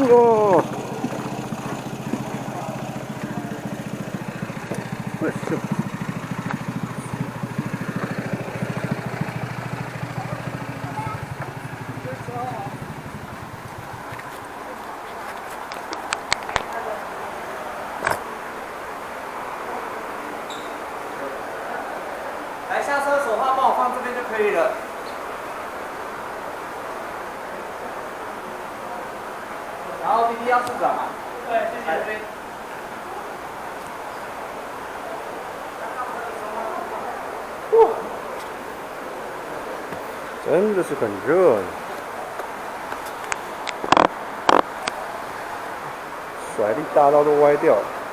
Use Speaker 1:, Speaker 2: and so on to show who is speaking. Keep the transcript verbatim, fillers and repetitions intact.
Speaker 1: 哦，不是。
Speaker 2: 来下车手套帮我放这边就可以了。然后滴滴要市长嘛？对，谢谢。来这边。
Speaker 1: 哇，真的是很热，甩力大到都歪掉了。